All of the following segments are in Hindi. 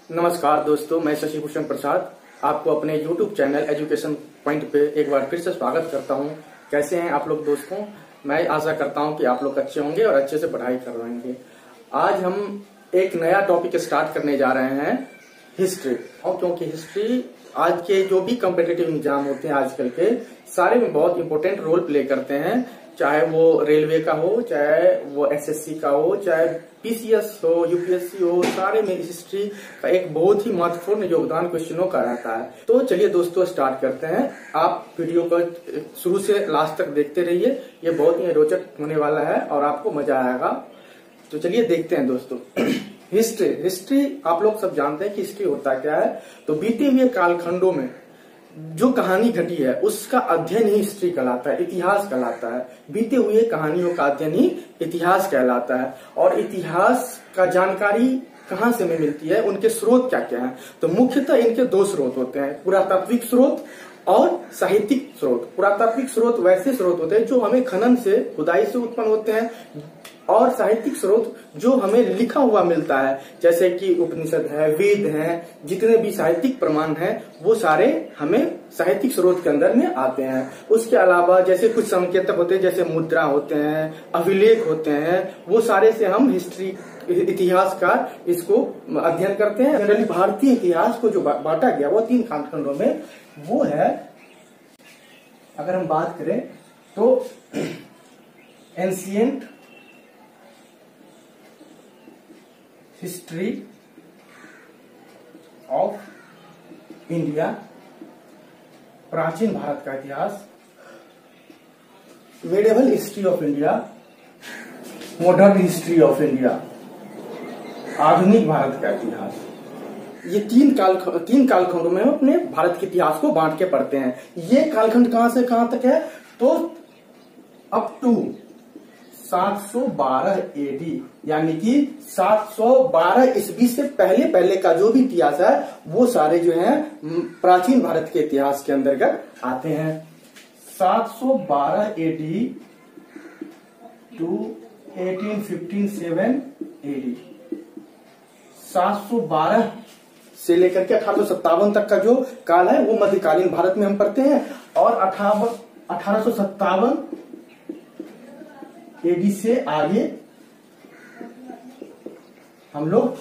नमस्कार दोस्तों, मैं शशि भूषण प्रसाद आपको अपने YouTube चैनल एजुकेशन पॉइंट पे एक बार फिर से स्वागत करता हूं। कैसे हैं आप लोग दोस्तों? मैं आशा करता हूं कि आप लोग अच्छे होंगे और अच्छे से पढ़ाई कर रहे होंगे। आज हम एक नया टॉपिक स्टार्ट करने जा रहे हैं, हिस्ट्री। और क्योंकि हिस्ट्री आज के जो भी कॉम्पिटिटिव एग्जाम होते हैं आजकल के, सारे में बहुत इंपॉर्टेंट रोल प्ले करते हैं। चाहे वो रेलवे का हो, चाहे वो एसएससी का हो, चाहे पीसीएस हो, यूपीएससी हो, सारे में हिस्ट्री का एक बहुत ही महत्वपूर्ण योगदान क्वेश्चनों का रहता है। तो चलिए दोस्तों स्टार्ट करते हैं। आप वीडियो को शुरू से लास्ट तक देखते रहिए, ये बहुत ही रोचक होने वाला है और आपको मजा आएगा। तो चलिए देखते हैं दोस्तों। हिस्ट्री आप लोग सब जानते हैं कि हिस्ट्री होता क्या है। तो बीते हुए कालखंडों में जो कहानी घटी है उसका अध्ययन ही हिस्ट्री कहलाता है, इतिहास कहलाता है। बीते हुए कहानियों का अध्ययन ही इतिहास कहलाता है। और इतिहास का जानकारी कहाँ से हमें मिलती है, उनके स्रोत क्या क्या है? तो मुख्यतः इनके दो स्रोत होते हैं, पुरातात्विक स्रोत और साहित्यिक स्रोत। पुरातात्विक स्रोत वैसे स्रोत होते हैं जो हमें खनन से, खुदाई से उत्पन्न होते हैं, और साहित्यिक स्रोत जो हमें लिखा हुआ मिलता है, जैसे कि उपनिषद है, वेद हैं, जितने भी साहित्यिक प्रमाण हैं वो सारे हमें साहित्यिक स्रोत के अंदर में आते हैं। उसके अलावा जैसे कुछ संकेतक होते हैं, जैसे मुद्रा होते हैं, अभिलेख होते हैं, वो सारे से हम हिस्ट्री इतिहासकार इसको अध्ययन करते हैं। जनरली भारतीय इतिहास को जो बांटा गया वो 3 कालखंडों में, वो है, अगर हम बात करें तो एंशिएंट हिस्ट्री ऑफ इंडिया, प्राचीन भारत का इतिहास, medieval history of India, modern history of India, आधुनिक भारत का इतिहास। ये 3 कालखंडों में हम अपने भारत के इतिहास को बांट के पढ़ते हैं। ये कालखंड कहां से कहां तक है? तो अप टू 712 एडी, यानी कि 712 ईस्वी से पहले का जो भी इतिहास है वो सारे जो है प्राचीन भारत के इतिहास के अंतर्गत आते हैं। 712 एडी टू 1857 एडी, 712 से लेकर के 1857 तक का जो काल है वो मध्यकालीन भारत में हम पढ़ते हैं। और 1857 एडी से आगे हम लोग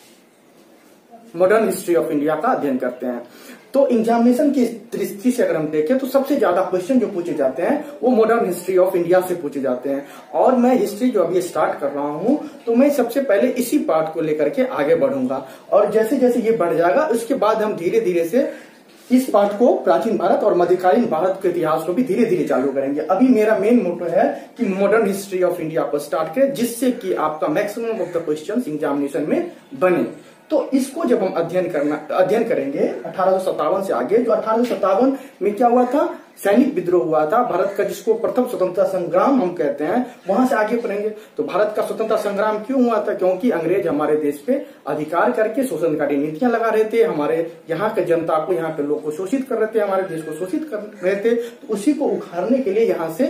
मॉडर्न हिस्ट्री ऑफ इंडिया का अध्ययन करते हैं। तो एग्जामिनेशन की दृष्टि से अगर हम देखें तो सबसे ज्यादा क्वेश्चन जो पूछे जाते हैं वो मॉडर्न हिस्ट्री ऑफ इंडिया से पूछे जाते हैं। और मैं हिस्ट्री जो अभी स्टार्ट कर रहा हूं तो मैं सबसे पहले इसी पार्ट को लेकर के आगे बढ़ूंगा, और जैसे जैसे ये बढ़ जाएगा उसके बाद हम धीरे धीरे से इस पार्ट को, प्राचीन भारत और मध्यकालीन भारत के इतिहास को भी धीरे धीरे चालू करेंगे। अभी मेरा मेन मोटो है कि मॉडर्न हिस्ट्री ऑफ इंडिया को स्टार्ट करें, जिससे कि आपका maximum of the questions examination में बने। तो इसको जब हम अध्ययन करेंगे 1857 से आगे, जो 1857 में क्या हुआ था, सैनिक विद्रोह हुआ था भारत का, जिसको प्रथम स्वतंत्रता संग्राम हम कहते हैं, वहां से आगे पढ़ेंगे। तो भारत का स्वतंत्रता संग्राम क्यों हुआ था? क्योंकि अंग्रेज हमारे देश पे अधिकार करके शोषणकारी नीतियां लगा रहे थे, हमारे यहाँ के जनता को, यहाँ के लोग को शोषित कर रहे थे, हमारे देश को शोषित कर रहे थे। तो उसी को उखाड़ने के लिए यहाँ से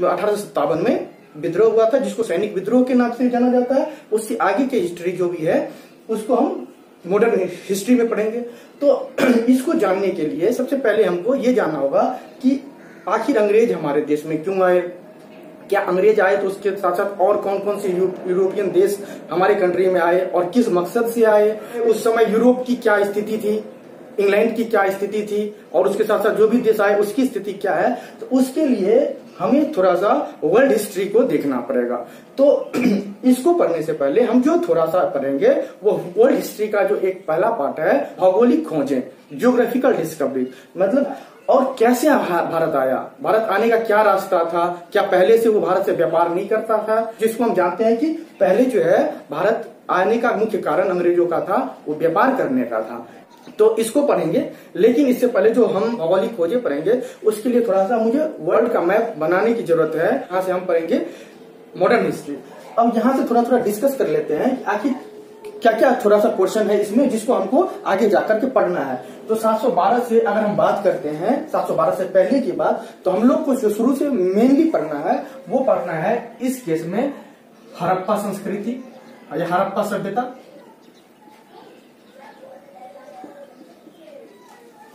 1857 में विद्रोह हुआ था, जिसको सैनिक विद्रोह के नाम से जाना जाता है। उससे आगे की हिस्ट्री जो भी है उसको हम मॉडर्न हिस्ट्री में पढ़ेंगे। तो इसको जानने के लिए सबसे पहले हमको ये जानना होगा कि आखिर अंग्रेज हमारे देश में क्यों आए। क्या अंग्रेज आए तो उसके साथ साथ और कौन कौन से यूरोपियन देश हमारे कंट्री में आए और किस मकसद से आए? उस समय यूरोप की क्या स्थिति थी, इंग्लैंड की क्या स्थिति थी, और उसके साथ साथ जो भी देश आए उसकी स्थिति क्या है? तो उसके लिए हमें थोड़ा सा वर्ल्ड हिस्ट्री को देखना पड़ेगा। तो इसको पढ़ने से पहले हम जो थोड़ा सा पढ़ेंगे वो वर्ल्ड हिस्ट्री का जो एक पहला पार्ट है, भौगोलिक खोजें, जियोग्राफिकल डिस्कवरी, मतलब और कैसे भारत आया, भारत आने का क्या रास्ता था, क्या पहले से वो भारत से व्यापार नहीं करता था, जिसको हम जानते हैं कि पहले जो है भारत आने का मुख्य कारण अंग्रेजों का था, वो व्यापार करने का था। तो इसको पढ़ेंगे, लेकिन इससे पहले जो हम भौगोलिक खोजें पढ़ेंगे उसके लिए थोड़ा सा मुझे वर्ल्ड का मैप बनाने की जरूरत है। यहाँ से हम पढ़ेंगे मॉडर्न हिस्ट्री। अब यहाँ से थोड़ा थोड़ा डिस्कस कर लेते हैं आखिर क्या क्या थोड़ा सा पोर्शन है इसमें जिसको हमको आगे जाकर के पढ़ना है। तो 712 से अगर हम बात करते हैं, 712 से पहले की बात, तो हम लोग को जो शुरू से मेनली पढ़ना है वो पढ़ना है इस केस में हड़प्पा संस्कृति या हड़प्पा सभ्यता,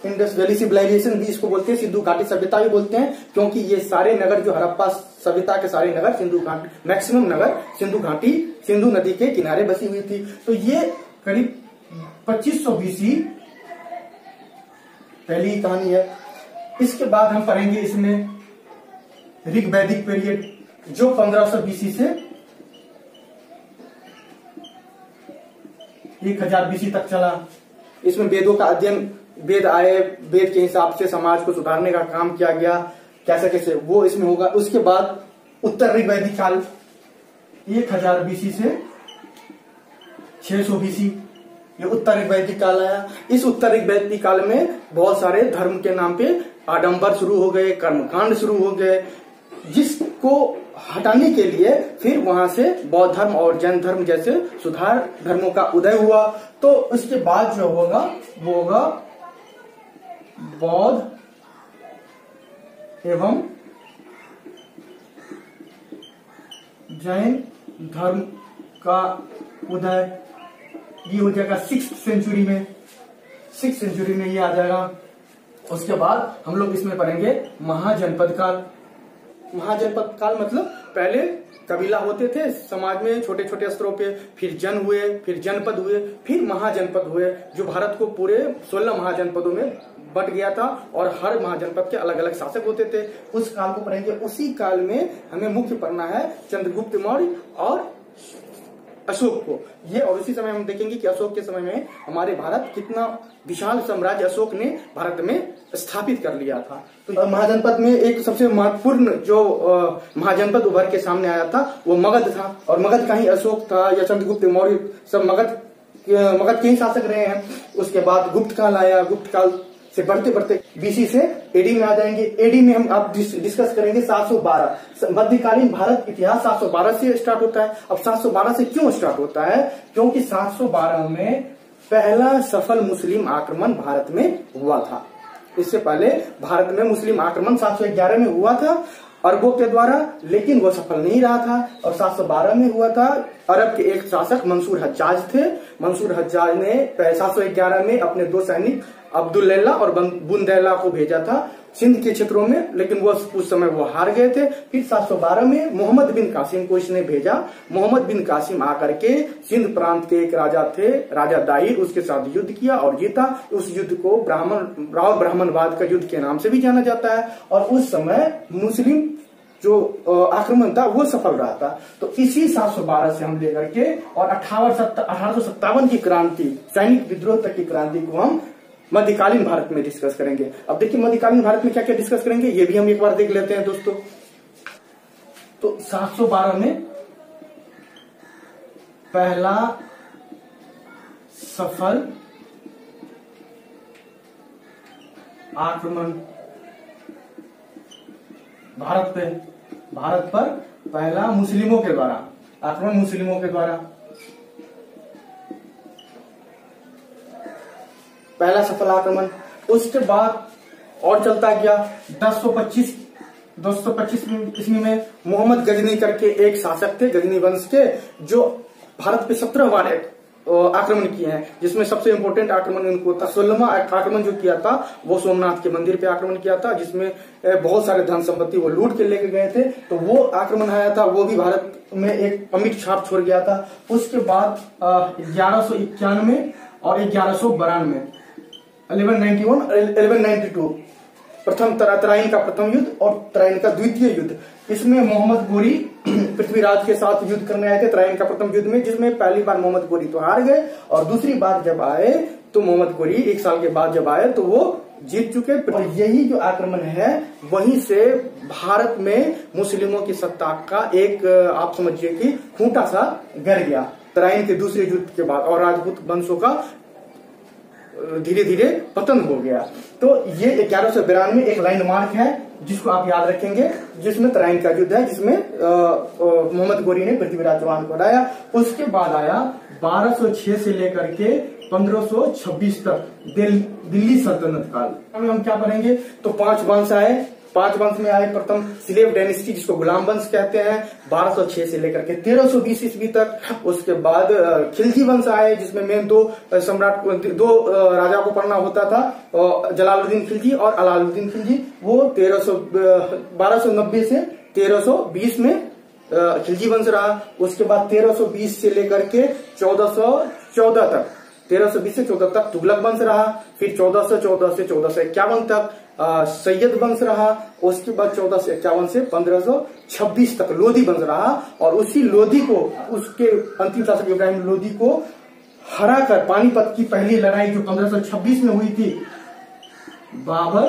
इंडस वैली सिविलाइजेशन भी इसको बोलते हैं, सिंधु घाटी सभ्यता भी बोलते हैं, क्योंकि ये सारे नगर जो हड़प्पा सभ्यता के सारे नगर सिंधु घाटी, मैक्सिमम नगर सिंधु घाटी, सिंधु नदी के किनारे बसी हुई थी। तो ये करीब 2500 BC पहली कहानी है। इसके बाद हम पढ़ेंगे इसमें ऋग वैदिक पीरियड, जो 1500 BC से 1000 BC तक चला। इसमें वेदों का अध्ययन, वेद आए, वेद के हिसाब से समाज को सुधारने का काम किया गया, कैसे कैसे वो इसमें होगा। उसके बाद उत्तर ऋग वैदिक काल 1000 BC से 600 BC, ये उत्तर ऋग वैदिक काल आया। इस उत्तर ऋग वैदिक काल में बहुत सारे धर्म के नाम पे आडंबर शुरू हो गए, कर्मकांड शुरू हो गए, जिसको हटाने के लिए फिर वहां से बौद्ध धर्म और जैन धर्म जैसे सुधार धर्मों का उदय हुआ। तो उसके बाद जो होगा वो होगा बौद्ध एवं जैन धर्म का उदय, ये हो जाएगा 6th सेंचुरी में, 6th सेंचुरी में ये आ जाएगा। उसके बाद हम लोग इसमें पढ़ेंगे महाजनपद काल। महाजनपद काल मतलब पहले कबीला होते थे समाज में छोटे छोटे स्तरों पे, फिर जन हुए, फिर जनपद हुए, फिर महाजनपद हुए, जो भारत को पूरे 16 महाजनपदों में बट गया था और हर महाजनपद के अलग अलग शासक होते थे। उस काल को पढ़ेंगे। उसी काल में हमें मुख्य पढ़ना है चंद्रगुप्त मौर्य और अशोक को। ये और उसी समय हम देखेंगे कि अशोक के समय में हमारे भारत कितना विशाल साम्राज्य अशोक ने भारत में स्थापित कर लिया था। तो महाजनपद में एक सबसे महत्वपूर्ण जो महाजनपद उभर के सामने आया था वो मगध था, और मगध का ही अशोक था या चंद्रगुप्त मौर्य सब मगध के ही शासक रहे हैं। उसके बाद गुप्त काल आया, गुप्त काल से बढ़ते बढ़ते BC से AD में आ जाएंगे। AD में हम आप डिस्कस करेंगे 712 मध्यकालीन भारत इतिहास 712 से स्टार्ट होता है। अब 712 से क्यों स्टार्ट होता है? क्योंकि 712 में पहला सफल मुस्लिम आक्रमण भारत में हुआ था। इससे पहले भारत में मुस्लिम आक्रमण 711 में हुआ था अरबों के द्वारा, लेकिन वो सफल नहीं रहा था और 712 में हुआ था। अरब के एक शासक मंसूर हज्जाज थे। मंसूर हज्जाज ने 711 में अपने 2 सैनिक अब्दुल्लैला और बुंदैला को भेजा था सिंध के क्षेत्रों में, लेकिन वो उस समय वो हार गए थे। फिर 712 में मोहम्मद बिन कासिम को इसने भेजा। मोहम्मद बिन कासिम आकर के सिंध प्रांत के एक राजा थे, राजा दाहिर, उसके साथ युद्ध किया और जीता। उस युद्ध को ब्राह्मणवाद का युद्ध के नाम से भी जाना जाता है। और उस समय मुस्लिम जो आक्रमण था वो सफल रहा था। तो इसी 712 से हम लेकर के और 1857 की क्रांति, सैनिक विद्रोह तक की क्रांति को हम मध्यकालीन भारत में डिस्कस करेंगे। अब देखिए मध्यकालीन भारत में क्या क्या डिस्कस करेंगे ये भी हम एक बार देख लेते हैं दोस्तों। तो 712 में पहला सफल आक्रमण भारत पर पहला मुस्लिमों के द्वारा आक्रमण, मुस्लिमों के द्वारा पहला सफल आक्रमण। उसके बाद और चलता गया 1025 ईस्वी में मोहम्मद गजनी करके एक शासक थे गजनी वंश के, जो भारत पे 17 बार आक्रमण किए हैं, जिसमें सबसे इंपोर्टेंट आक्रमण उनको था 16वां आक्रमण जो किया था वो सोमनाथ के मंदिर पे आक्रमण किया था, जिसमें बहुत सारे धन संपत्ति वो लूट के लेके गए थे। तो वो आक्रमण आया था, वो भी भारत में एक अमिट छाप छोड़ गया था। उसके बाद 1191 और 1192 1191 1192 प्रथम तराइन का प्रथम युद्ध और तराइन का द्वितीय युद्ध। इसमें मोहम्मद गोरी पृथ्वीराज के साथ युद्ध करने आए थे तराइन का प्रथम युद्ध में, जिसमें पहली बार मोहम्मद गोरी तो हार गए और दूसरी बार जब आए तो मोहम्मद गोरी 1 साल के बाद जब आए तो वो जीत चुके। और यही जो आक्रमण है वहीं से भारत में मुस्लिमों की सत्ता का एक आप समझिए कि खूंटा सा गिर गया तराइन के दूसरे युद्ध के बाद, और राजपूत वंशों का धीरे धीरे पतन हो गया। तो ये 1192 एक लैंडमार्क है जिसको आप याद रखेंगे, जिसमें तराइन का युद्ध है, जिसमें मोहम्मद गोरी ने पृथ्वीराज चौहान को हराया। उसके बाद आया 1206 से लेकर के 1526 तक दिल्ली सल्तनत काल। हम क्या पढ़ेंगे तो 5 वंश आए, 5 वंश में आए प्रथम स्लेव डायनेस्टी जिसको गुलाम वंश कहते हैं 1206 से लेकर के 1320 ईस्वी तक। उसके बाद खिलजी वंश आए जिसमें मेन दो राजा को पढ़ना होता था, जलालुद्दीन खिलजी और अलाउद्दीन खिलजी। वो 1290 से 1320 में खिलजी वंश रहा। उसके बाद 1320 से लेकर के 1414 तक 1320 से 14 तक तुगलक वंश रहा। फिर 1414 से 1451 तक सैयद वंश रहा। उसके बाद 1451 से 1526 तक लोधी वंश रहा। और उसी लोधी को, उसके अंतिम शासक इब्राहिम लोधी को हराकर पानीपत की पहली लड़ाई जो 1526 में हुई थी, बाबर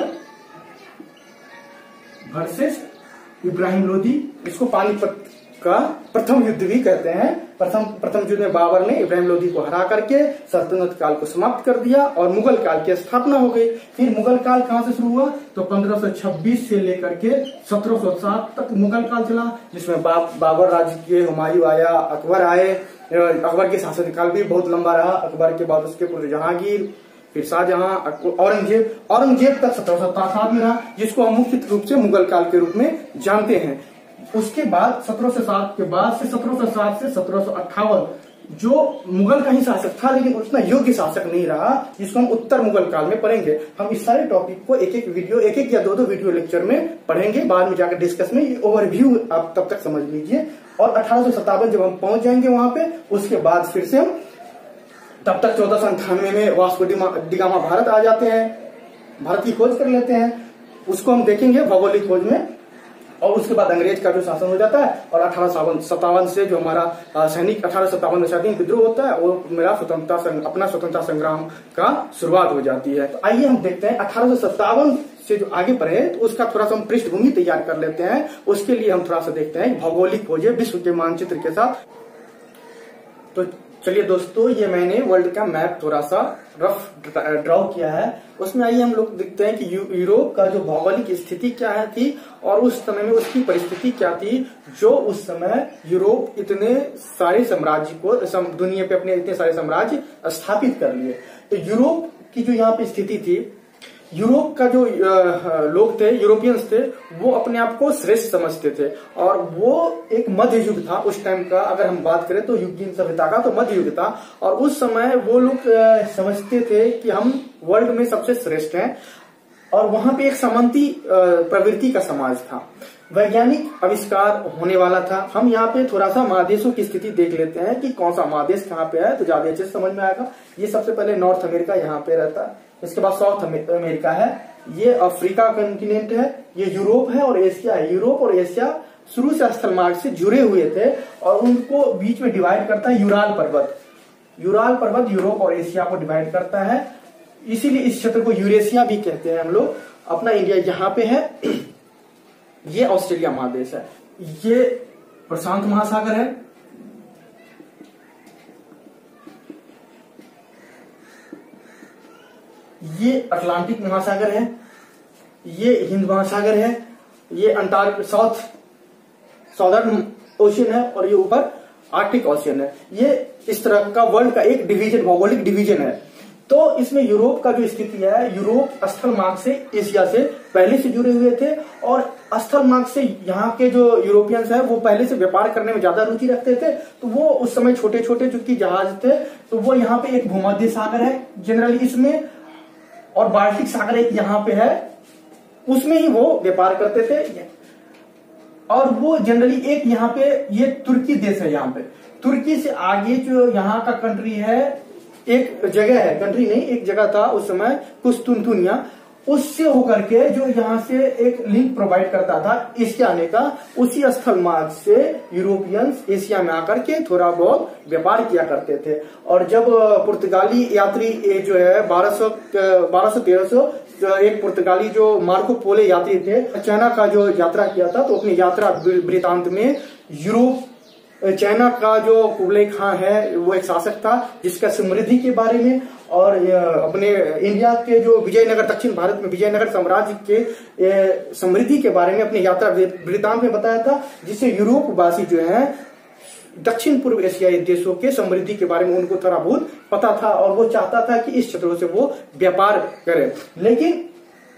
वर्सेस इब्राहिम लोधी, इसको पानीपत का प्रथम युद्ध भी कहते हैं। प्रथम युद्ध में बाबर ने इब्राहिम लोधी को हरा करके सल्तनत काल को समाप्त कर दिया और मुगल काल की स्थापना हो गई। फिर मुगल काल कहां से शुरू हुआ? तो 1526 से लेकर के 1707 तक मुगल काल चला, जिसमें बाबर राज्य के हुमायूं आया, अकबर आए। अकबर के शासनकाल भी बहुत लंबा रहा। अकबर के बाद उसके पूर्व जहांगीर, फिर शाहजहां, औरंगजेब तक 1707 में रहा, जिसको हम मुख्य रूप से मुगल काल के रूप में जानते हैं। उसके बाद 1707 के बाद से 1707 से 1758 जो मुगल का ही शासक था, लेकिन उतना योग्य शासक नहीं रहा, जिसको हम उत्तर मुगल काल में पढ़ेंगे। हम इस सारे टॉपिक को एक एक या दो वीडियो लेक्चर में पढ़ेंगे, बाद में जाकर डिस्कस में। ओवरव्यू आप तब तक समझ लीजिए। और 1857 जब हम पहुंच जाएंगे वहां पे, उसके बाद फिर से हम तब तक 1498 में वास्को डी गामा भारत आ जाते हैं, भारत की खोज कर लेते हैं। उसको हम देखेंगे भौगोलिक खोज में। और उसके बाद अंग्रेज का जो शासन हो जाता है और 1857 से जो हमारा सैनिक 1857 में शादी विद्रोह होता है, वो मेरा अपना स्वतंत्रता संग्राम का शुरुआत हो जाती है। तो आइए हम देखते हैं 1857 से जो आगे बढ़े तो उसका थोड़ा सा हम पृष्ठभूमि तैयार कर लेते हैं। उसके लिए हम थोड़ा सा देखते हैं भौगोलिक खोज विश्व के मानचित्र के साथ। तो चलिए दोस्तों, ये मैंने वर्ल्ड का मैप थोड़ा सा रफ ड्रॉ किया है। उसमें आइए हम लोग देखते हैं कि यूरोप का जो भौगोलिक स्थिति क्या है थी और उस समय में उसकी परिस्थिति क्या थी, जो उस समय यूरोप इतने सारे साम्राज्य को दुनिया पे अपने इतने सारे साम्राज्य स्थापित कर लिए। तो यूरोप की जो यहाँ पे स्थिति थी, यूरोप का जो लोग थे, यूरोपियंस थे, वो अपने आप को श्रेष्ठ समझते थे। और वो एक मध्य युग था उस टाइम का। अगर हम बात करें तो युगीन सभ्यता का, तो मध्य युग था। और उस समय वो लोग समझते थे कि हम वर्ल्ड में सबसे श्रेष्ठ हैं। और वहां पे एक सामंती प्रवृत्ति का समाज था। वैज्ञानिक आविष्कार होने वाला था। हम यहाँ पे थोड़ा सा महादेशों की स्थिति देख लेते हैं कि कौन सा महादेश कहाँ पे है, तो ज्यादा अच्छे से समझ में आएगा। ये सबसे पहले नॉर्थ अमेरिका यहाँ पे रहता है। इसके बाद साउथ अमेरिका है, ये अफ्रीका कॉन्टिनेंट है, ये यूरोप है और एशिया है। यूरोप और एशिया शुरू से स्थल मार्ग से जुड़े हुए थे और उनको बीच में डिवाइड करता है यूराल पर्वत। यूराल पर्वत यूरोप और एशिया को डिवाइड करता है, इसीलिए इस क्षेत्र को यूरेशिया भी कहते हैं हम लोग। अपना इंडिया यहाँ पे है, ये ऑस्ट्रेलिया महादेश है, ये प्रशांत महासागर है, ये अटलांटिक महासागर है, ये हिंद महासागर है, ये साउदर्न ओशियन है और ये ऊपर आर्कटिक ओशियन है। ये इस तरह का वर्ल्ड का एक डिवीजन, भौगोलिक डिवीजन है। तो इसमें यूरोप का जो स्थिति है, यूरोप स्थल मार्ग से एशिया से पहले से जुड़े हुए थे और स्थल मार्ग से यहाँ के जो यूरोपियंस है वो पहले से व्यापार करने में ज्यादा रुचि रखते थे। तो वो उस समय छोटे छोटे जो कि जहाज थे, तो वो यहाँ पे एक भूमध्य सागर है जनरली इसमें, और बाल्टिक सागर एक यहाँ पे है, उसमें ही वो व्यापार करते थे। और वो जनरली एक यहाँ पे ये तुर्की देश है। यहाँ पे तुर्की से आगे जो यहाँ का कंट्री है, एक जगह है, कंट्री नहीं एक जगह था उस समय कुस्तुनतुनिया, उससे होकर के जो यहाँ से एक लिंक प्रोवाइड करता था एशिया आने का, उसी स्थल मार्ग से यूरोपियंस एशिया में आकर के थोड़ा बहुत व्यापार किया करते थे। और जब पुर्तगाली यात्री जो है 1200-1300 एक पुर्तगाली जो मार्को पोलो यात्री थे, चाइना का जो यात्रा किया था, तो अपनी यात्रा वृतांत में यूरोप चाइना का जो कुबलाई खान है वो एक शासक था जिसका समृद्धि के बारे में और अपने इंडिया के जो विजयनगर, दक्षिण भारत में विजयनगर साम्राज्य के समृद्धि के बारे में अपनी यात्रा वृतांत में बताया था, जिससे यूरोप वासी जो है दक्षिण पूर्व एशियाई देशों के समृद्धि के बारे में उनको थोड़ा बहुत पता था और वो चाहता था कि इस क्षेत्रों से वो व्यापार करे। लेकिन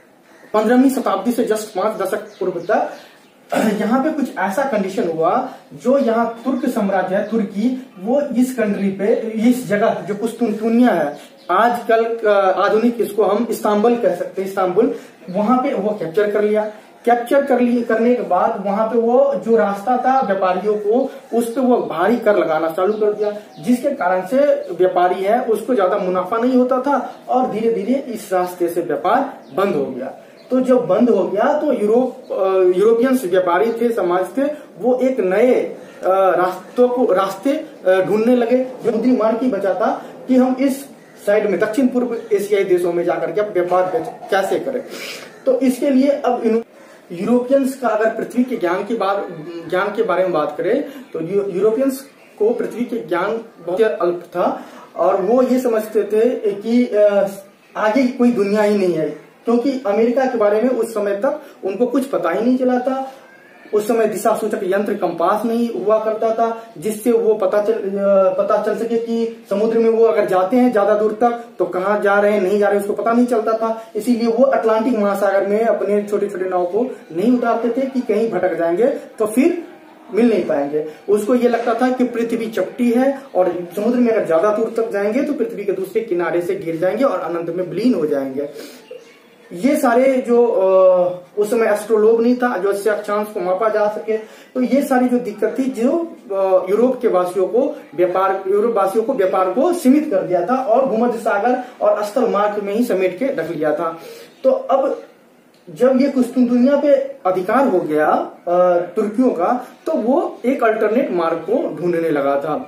15वीं शताब्दी से जस्ट 5 दशक पूर्व तक यहाँ पे कुछ ऐसा कंडीशन हुआ, जो यहाँ तुर्क साम्राज्य है, तुर्की, वो इस कंट्री पे, इस जगह जो कुस्तुनतुनिया है, आजकल आधुनिक इसको हम इस्तांबुल कह सकते हैं, इस्तांबुल, वहां पे वो कैप्चर कर लिया। करने के बाद वहां पे वो जो रास्ता था व्यापारियों को, उस पे वो भारी कर लगाना चालू कर दिया, जिसके कारण से व्यापारी है उसको ज्यादा मुनाफा नहीं होता था और धीरे धीरे इस रास्ते से व्यापार बंद हो गया। तो जब बंद हो गया तो यूरोपियंस व्यापारी थे, समाज थे, वो एक नए रास्ते ढूंढने लगे, जो समुद्री मार्ग की बचा था कि हम इस साइड में दक्षिण पूर्व एशियाई देशों में जाकर के व्यापार कैसे करें। तो इसके लिए अब यूरोपियंस का अगर पृथ्वी के ज्ञान के बारे में बात करें तो यूरोपियंस को पृथ्वी के ज्ञान बहुत अल्प था और वो ये समझते थे कि आगे कोई दुनिया ही नहीं है, क्योंकि अमेरिका के बारे में उस समय तक उनको कुछ पता ही नहीं चला था। उस समय दिशा सूचक यंत्र कंपास नहीं हुआ करता था, जिससे वो पता चल सके कि समुद्र में वो अगर जाते हैं ज्यादा दूर तक तो कहाँ जा रहे हैं, नहीं जा रहे, उसको पता नहीं चलता था। इसीलिए वो अटलांटिक महासागर में अपने छोटे छोटे नाव को नहीं उतारते थे कि कहीं भटक जाएंगे तो फिर मिल नहीं पाएंगे। उसको ये लगता था कि पृथ्वी चपटी है और समुद्र में अगर ज्यादा दूर तक जाएंगे तो पृथ्वी के दूसरे किनारे से गिर जाएंगे और अनंत में विलीन हो जाएंगे। ये सारे जो उस समय एस्ट्रोलोब नहीं था जो इससे अक्षांश को मापा जा सके, तो ये सारी जो दिक्कत थी जो यूरोप वासियों को व्यापार को सीमित कर दिया था और भूमध्य सागर और स्थल मार्ग में ही समेट के रख लिया था। तो अब जब ये कुस्तुनतुनिया पे अधिकार हो गया तुर्कियों का, तो वो एक अल्टरनेट मार्ग को ढूंढने लगा था।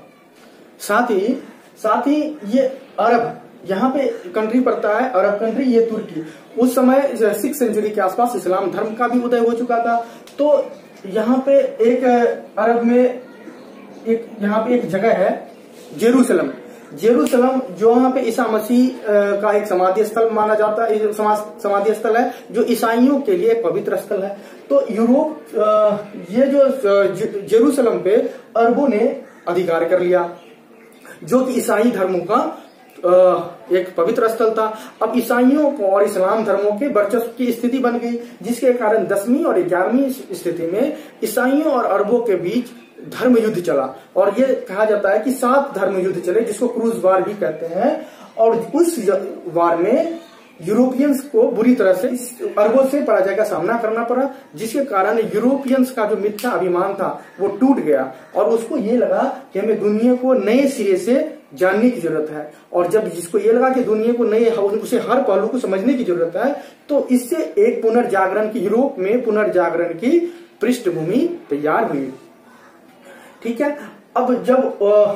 साथ ही ये अरब, यहाँ पे कंट्री पड़ता है अरब कंट्री, ये तुर्की, उस समय 6th सेंचुरी के आसपास इस्लाम धर्म का भी उदय हो चुका था। तो यहाँ पे एक अरब में यहाँ पे एक जगह है जेरूसलम, जो यहाँ पे ईसा मसीह का एक समाधि स्थल माना जाता है, समाधि स्थल है जो ईसाइयों के लिए एक पवित्र स्थल है। तो यूरोप ये जो जेरूसलम पे अरबों ने अधिकार कर लिया, जो कि ईसाई धर्मों का एक पवित्र स्थल था। अब ईसाइयों को और इस्लाम धर्मों के वर्चस्व की स्थिति बन गई, जिसके कारण 10वीं और 11वीं स्थिति में ईसाइयों और अरबों के बीच धर्म युद्ध चला और ये कहा जाता है कि 7 धर्म युद्ध चले, जिसको क्रूज वार भी कहते हैं। और उस वार में यूरोपियंस को बुरी तरह से अरबों से पराजय का सामना करना पड़ा, जिसके कारण यूरोपियंस का जो मिथ्या अभिमान था वो टूट गया और उसको ये लगा कि हमें दुनिया को नए सिरे से जानने की जरूरत है। और जब जिसको ये लगा कि दुनिया को उसे हर पहलू को समझने की जरूरत है, तो इससे एक पुनर्जागरण की, यूरोप में पुनर्जागरण की पृष्ठभूमि तैयार हुई। ठीक है। अब जब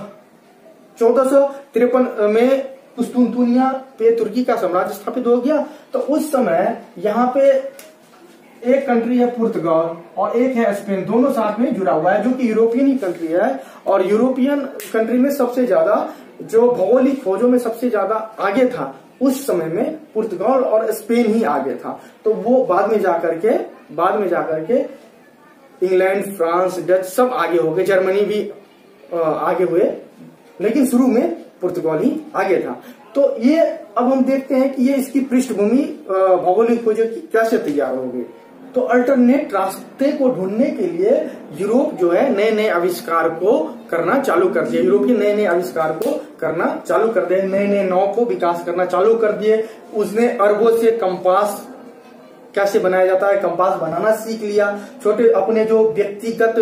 1453 में कुस्तुनतुनिया पे तुर्की का साम्राज्य स्थापित हो गया, तो उस समय यहाँ पे एक कंट्री है पुर्तगाल और एक है स्पेन, दोनों साथ में जुड़ा हुआ है, जो कि यूरोपियन ही कंट्री है। और यूरोपियन कंट्री में सबसे ज्यादा जो भौगोलिक खोजों में सबसे ज्यादा आगे था उस समय में पुर्तगाल और स्पेन ही आगे था। तो वो बाद में जाकर के इंग्लैंड, फ्रांस, डच सब आगे हो गए, जर्मनी भी आगे हुए, लेकिन शुरू में पुर्तगाल ही आगे था। तो ये अब हम देखते हैं कि ये इसकी पृष्ठभूमि भौगोलिक खोजों की कैसे तैयार हो गई। तो अल्टरनेट रास्ते को ढूंढने के लिए यूरोप जो है नए नए आविष्कार को करना चालू कर दिया, यूरोपीय नए नए आविष्कार को करना चालू कर दिए, नए नए नाव को विकास करना चालू कर दिए। उसने अरबों से कंपास कैसे बनाया जाता है, कंपास बनाना सीख लिया। छोटे अपने जो व्यक्तिगत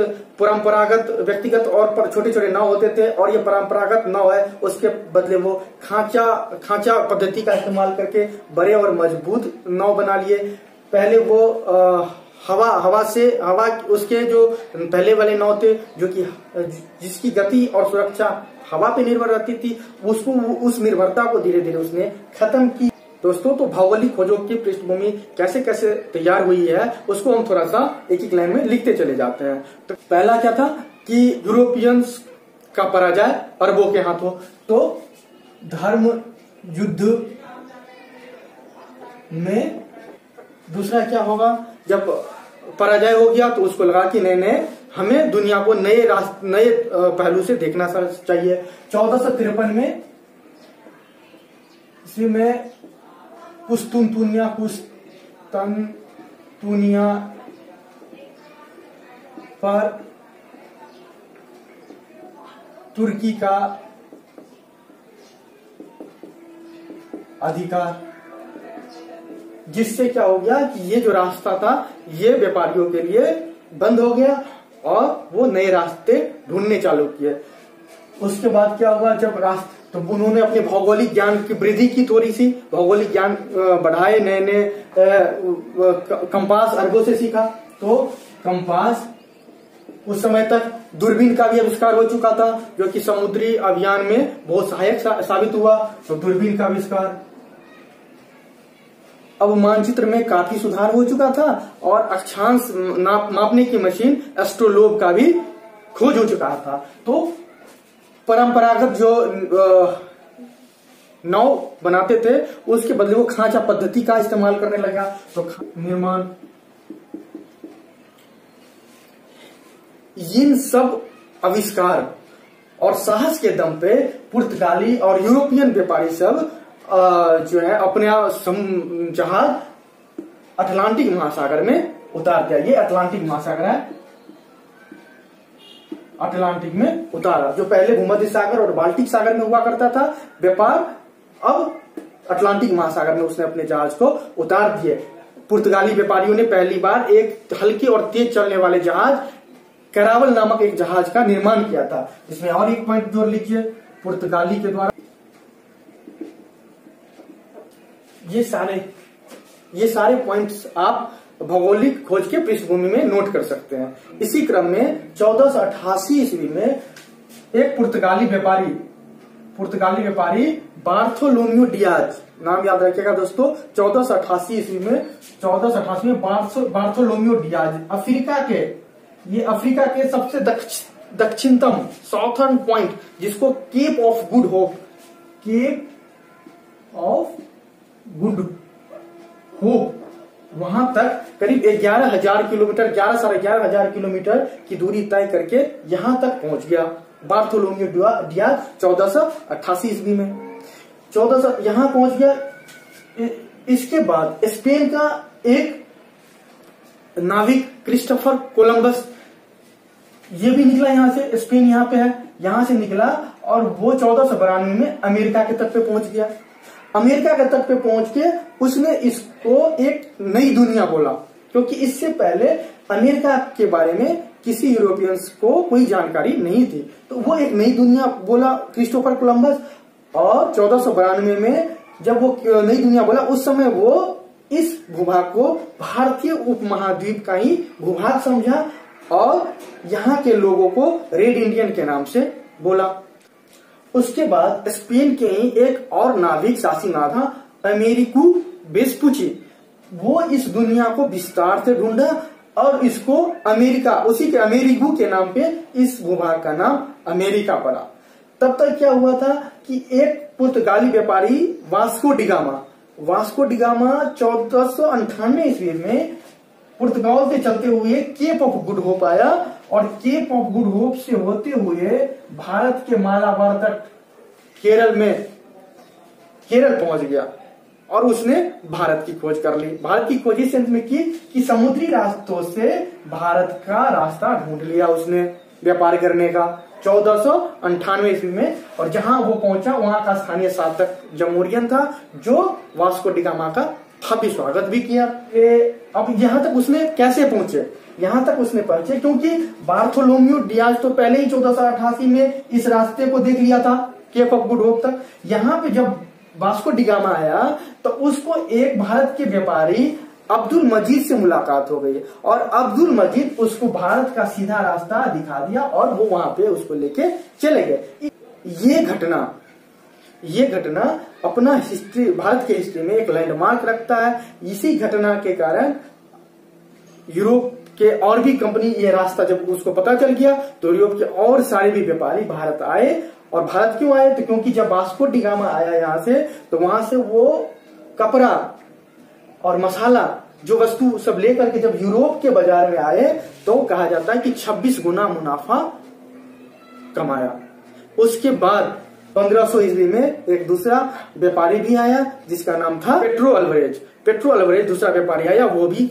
और छोटे छोटे नाव होते थे, और ये परंपरागत नाव है, उसके बदले वो खांचा पद्धति का इस्तेमाल करके बड़े और मजबूत नाव बना लिए। पहले वो हवा उसके जो पहले वाले नाव थे, जो कि जिसकी गति और सुरक्षा हवा पे निर्भर रहती थी, उस निर्भरता को धीरे धीरे उसने खत्म की। दोस्तों, तो भौगोलिक खोजों की पृष्ठभूमि कैसे कैसे तैयार हुई है उसको हम थोड़ा सा एक एक लाइन में लिखते चले जाते हैं। तो पहला क्या था कि यूरोपियंस का पराजय अरबों के हाथों। तो धर्म युद्ध में दूसरा क्या होगा, जब पराजय हो गया तो उसको लगा कि नए हमें दुनिया को नए पहलू से देखना चाहिए। 1453 में इसमें कुस्तुनतुनिया पुनिया पर तुर्की का अधिकार, जिससे क्या हो गया कि ये जो रास्ता था ये व्यापारियों के लिए बंद हो गया और वो नए रास्ते ढूंढने चालू किए। उसके बाद क्या हुआ, जब रास्ते तो उन्होंने अपने भौगोलिक ज्ञान की वृद्धि की, थोड़ी सी भौगोलिक ज्ञान बढ़ाए, नए नए कंपास अरबों से सीखा। तो कंपास, उस समय तक दूरबीन का भी आविष्कार हो चुका था जो कि समुद्री अभियान में बहुत सहायक साबित हुआ। तो दूरबीन का आविष्कार, अब मानचित्र में काफी सुधार हो चुका था और अक्षांश मापने की मशीन एस्ट्रोलोब का भी खोज हो चुका था। तो परंपरागत जो नाव बनाते थे उसके बदले वो खांचा पद्धति का इस्तेमाल करने लगा। तो निर्माण, इन सब आविष्कार और साहस के दम पे पुर्तगाली और यूरोपियन व्यापारी सब जो है अपने जहाज अटलांटिक महासागर में उतार दिया। ये अटलांटिक महासागर है, अटलांटिक में उतारा। जो पहले भूमध्य सागर और बाल्टिक सागर में हुआ करता था व्यापार, अब अटलांटिक महासागर में उसने अपने जहाज को उतार दिए। पुर्तगाली व्यापारियों ने पहली बार एक हल्के और तेज चलने वाले जहाज कैरावल नामक एक जहाज का निर्माण किया था। इसमें और एक पॉइंट जोड़ लीजिए, पुर्तगाली के द्वारा ये सारे पॉइंट्स आप भौगोलिक खोज के पृष्ठभूमि में नोट कर सकते हैं। इसी क्रम में 1488 ईस्वी में एक पुर्तगाली व्यापारी बार्थोलोम्यू डियाज, नाम याद रखिएगा दोस्तों, 1488 ईस्वी में बार्थोलोम्यू डियाज अफ्रीका के सबसे दक्षिणतम साउथर्न पॉइंट, जिसको केप ऑफ गुड होप, वहां तक करीब 11,000 किलोमीटर, 11,500 किलोमीटर की दूरी तय करके यहां तक पहुंच गया बार्थोलोम्यू डियाज 1488 ईस्वी में। 1400 यहां पहुंच गया। इसके बाद स्पेन का एक नाविक क्रिस्टोफर कोलंबस, ये भी निकला यहां से, स्पेन यहां पे है, यहां से निकला और वो 1492 में अमेरिका के तट पे पहुंच गया। अमेरिका के तट पे पहुंच के उसने इसको एक नई दुनिया बोला, क्योंकि इससे पहले अमेरिका के बारे में किसी यूरोपियंस को कोई जानकारी नहीं थी। तो वो एक नई दुनिया बोला क्रिस्टोफर कोलंबस, और 1492 में जब वो नई दुनिया बोला उस समय वो इस भूभाग को भारतीय उपमहाद्वीप का ही भूभाग समझा और यहाँ के लोगों को रेड इंडियन के नाम से बोला। उसके बाद स्पेन के ही एक और नाविक सासीना था, अमेरिकू वेस्पुची, वो इस दुनिया को विस्तार से ढूंढा और इसको अमेरिका, उसी के अमेरिगू के नाम पे इस भूभाग का नाम अमेरिका पड़ा। तब तक क्या हुआ था कि एक पुर्तगाली व्यापारी वास्को डिगामा 1498 ईस्वी में पुर्तगाल से चलते हुए केप ऑफ गुड होप आया और केप ऑफ गुड होप से होते हुए भारत के मालाबार तक केरल पहुंच गया और उसने भारत की खोज कर ली। भारत की खोज इस सेंस में की कि समुद्री रास्तों से भारत का रास्ता ढूंढ लिया उसने व्यापार करने का 1498 ईस्वी में। और जहां वो पहुंचा वहां का स्थानीय शासक जमूरियन था जो वास्को डिगामा का काफी स्वागत भी किया। अब यहाँ तक उसने कैसे पहुंचे, यहाँ तक उसने पहुंचे क्योंकि बार्थोलोम्यू डियाज तो पहले ही 1488 में इस रास्ते को देख लिया था केप ऑफ गुड होप तक। यहाँ पे जब वास्को डिगामा आया तो उसको एक भारत के व्यापारी अब्दुल मजीद से मुलाकात हो गई और अब्दुल मजीद उसको भारत का सीधा रास्ता दिखा दिया और वो वहां पे उसको लेके चले गए। ये घटना अपना हिस्ट्री, भारत के हिस्ट्री में एक लैंडमार्क रखता है। इसी घटना के कारण यूरोप के और भी कंपनी, ये रास्ता जब उसको पता चल गया तो यूरोप के और सारे भी व्यापारी भारत आए। और भारत क्यों आए, तो क्योंकि जब वास्को डिगामा आया यहाँ से तो वहां से वो कपड़ा और मसाला जो वस्तु सब लेकर के जब यूरोप के बाजार में आए तो कहा जाता है कि 26 गुना मुनाफा कमाया। उसके बाद 1500 ईस्वी में एक दूसरा व्यापारी भी आया जिसका नाम था पेट्रो अल्वारेज दूसरा व्यापारी आया, वो भी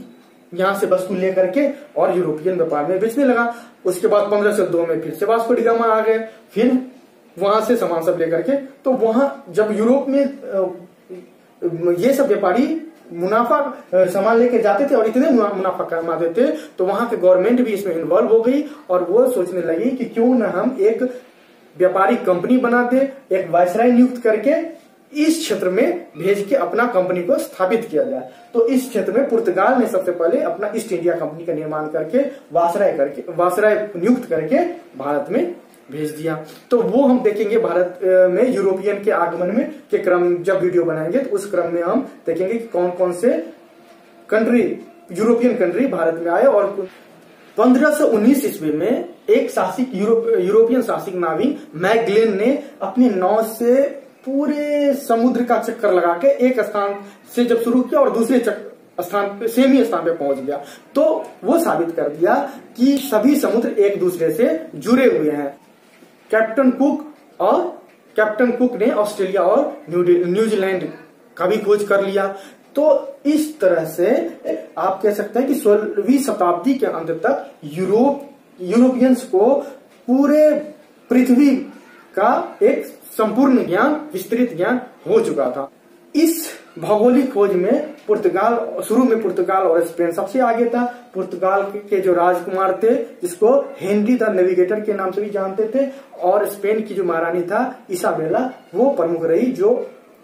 यहाँ से वस्तु लेकर के और यूरोपियन व्यापार में बेचने लगा। उसके बाद 1502 में फिर से वास्को डी गामा आ गए, फिर वहां से सामान सब लेकर के, तो वहां जब यूरोप में ये सब व्यापारी मुनाफा सामान लेके जाते थे और इतने मुनाफा कमाते थे, तो वहां के गवर्नमेंट भी इसमें इन्वॉल्व हो गई और वो सोचने लगी कि क्यों न हम एक व्यापारिक कंपनी बना दे, एक वायसराय नियुक्त करके इस क्षेत्र में भेज के अपना कंपनी को स्थापित किया जाए। तो इस क्षेत्र में पुर्तगाल ने सबसे पहले अपना ईस्ट इंडिया कंपनी का निर्माण करके वायसराय नियुक्त करके भारत में भेज दिया। तो वो हम देखेंगे भारत में यूरोपियन के आगमन में के क्रम, जब वीडियो बनाएंगे तो उस क्रम में हम देखेंगे कि कौन कौन से कंट्री, यूरोपियन कंट्री भारत में आए। और 1519 ईस्वी में एक शासक यूरोपियन शासक नाविक मैगलेन ने अपनी नाव से पूरे समुद्र का चक्कर लगा के एक स्थान से जब शुरू किया और दूसरे स्थान सेम ही स्थान पे पहुंच गया, तो वो साबित कर दिया कि सभी समुद्र एक दूसरे से जुड़े हुए हैं। कैप्टन कुक ने ऑस्ट्रेलिया और न्यूजीलैंड का भी खोज कर लिया। तो इस तरह से आप कह सकते हैं कि 16वीं शताब्दी के अंत तक यूरोपियंस को पूरे पृथ्वी का एक संपूर्ण ज्ञान, विस्तृत ज्ञान हो चुका था। इस भौगोलिक खोज में शुरू में पुर्तगाल और स्पेन सबसे आगे था। पुर्तगाल के जो राजकुमार थे, जिसको हेनरी द नेविगेटर के नाम से भी जानते थे, और स्पेन की जो महारानी था इसाबेला, वो प्रमुख रही जो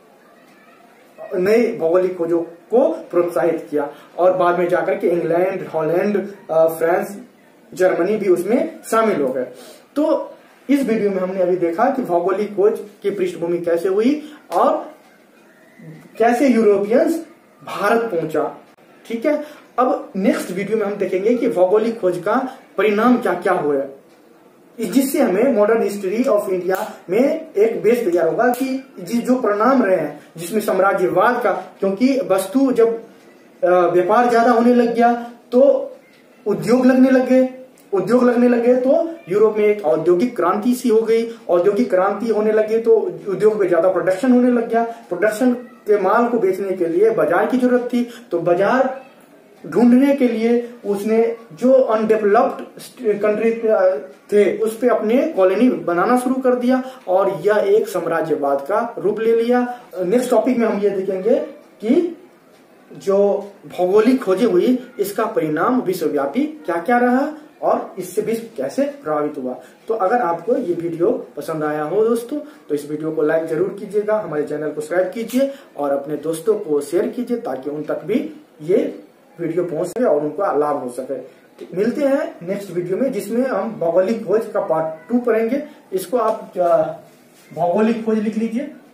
नए भौगोलिक खोजों को प्रोत्साहित किया। और बाद में जाकर के इंग्लैंड, हॉलैंड, फ्रांस, जर्मनी भी उसमें शामिल हो गए। तो इस वीडियो में हमने अभी देखा कि भौगोलिक खोज की पृष्ठभूमि कैसे हुई और कैसे यूरोपियंस भारत पहुंचा। ठीक है, अब नेक्स्ट वीडियो में हम देखेंगे कि भौगोलिक खोज का परिणाम क्या क्या हुए, जिससे हमें मॉडर्न हिस्ट्री ऑफ इंडिया में एक बेस तैयार होगा कि जो परिणाम रहे हैं, जिसमें साम्राज्यवाद का, क्योंकि वस्तु जब व्यापार ज्यादा होने लग गया तो उद्योग लगने लगे तो यूरोप में एक औद्योगिक क्रांति सी हो गई। औद्योगिक क्रांति होने लगी तो उद्योग में ज्यादा प्रोडक्शन होने लग गया। प्रोडक्शन के माल को बेचने के लिए बाजार की जरूरत थी, तो बाजार ढूंढने के लिए उसने जो अनडेवलप्ड कंट्री थे उस पे अपने कॉलोनी बनाना शुरू कर दिया और यह एक साम्राज्यवाद का रूप ले लिया। नेक्स्ट टॉपिक में हम ये देखेंगे कि जो भौगोलिक खोजें हुई, इसका परिणाम विश्वव्यापी क्या क्या रहा और इससे विश्व कैसे प्रभावित हुआ। तो अगर आपको ये वीडियो पसंद आया हो दोस्तों, तो इस वीडियो को लाइक जरूर कीजिएगा, हमारे चैनल को सब्सक्राइब कीजिए और अपने दोस्तों को शेयर कीजिए ताकि उन तक भी ये वीडियो पहुंच सके और उनको लाभ हो सके। मिलते हैं नेक्स्ट वीडियो में, जिसमें हम भौगोलिक खोज का पार्ट 2 पढ़ेंगे। इसको आप भौगोलिक खोज लिख लीजिए।